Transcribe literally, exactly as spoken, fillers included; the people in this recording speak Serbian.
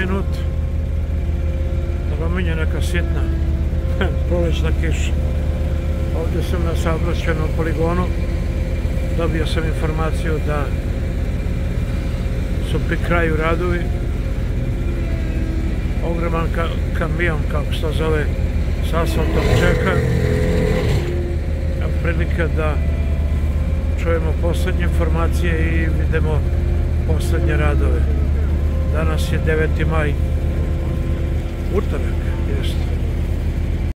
minut. Napominje neka sitna prolećna kiša. Ovdje sam na saobraćajnom poligonu. Dobio sam informaciju da su pri kraju radovi. Ogroman ka kamion, kako se to zove, s asfaltom čeka. Prilika da čujemo poslednje informacije i vidimo poslednje radove. Danas je deveti maj, utorak, jeste.